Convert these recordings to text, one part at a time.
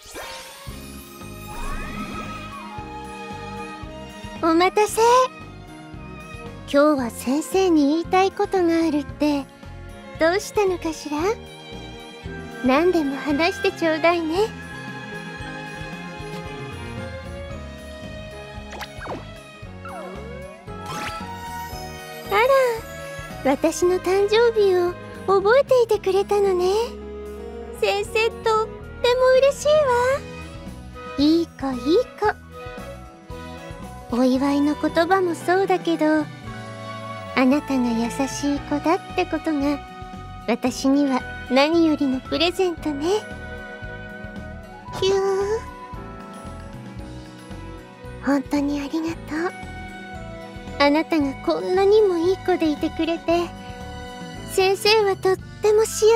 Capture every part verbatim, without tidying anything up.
お待たせ。今日は先生に言いたいことがあるって、どうしたのかしら？何でも話してちょうだいね。あら、私の誕生日を覚えていてくれたのね。先生とっても嬉しいわ。いい子いい子。お祝いの言葉もそうだけど、あなたが優しい子だってことが私には何よりのプレゼントね。ひゅー。本当にありがとう。あなたがこんなにもいい子でいてくれて、先生はとっても幸せよ。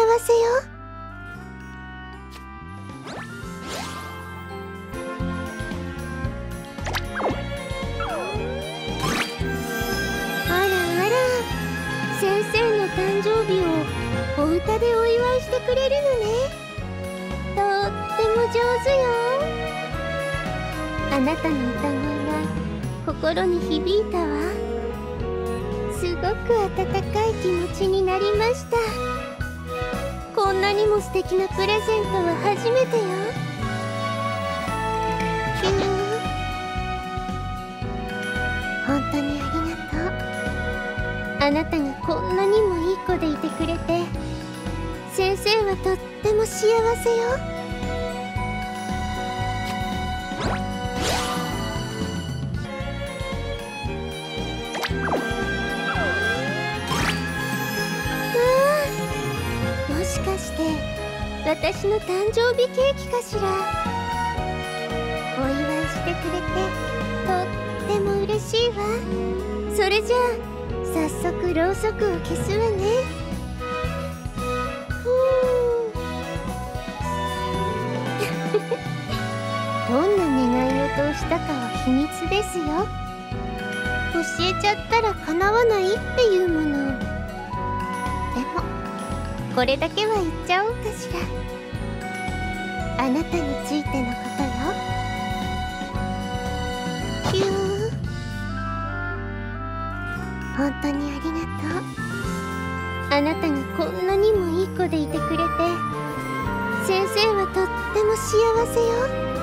先生の誕生日をお歌でお祝いしてくれるのね。とっても上手よ。あなたの歌声が心に響いたわ。すごく温かい気持ちになりました。こんなにも素敵なプレゼントは初めてよ。ひゅー。本当にありがとう。あなたがこんなにもいい子でいてくれて、先生はとっても幸せよ。ああ、もしかして私の誕生日ケーキかしら。お祝いしてくれてとっても嬉しいわ。それじゃあ早速ろうそくを消すわね。ふうどんな願い事をしたかは秘密ですよ。教えちゃったら叶わないっていうもの。でもこれだけは言っちゃおうかしら。あなたについてのことよ。ひゅー。本当にありがとう。あなたがこんなにもいい子でいてくれて、先生はとっても幸せよ。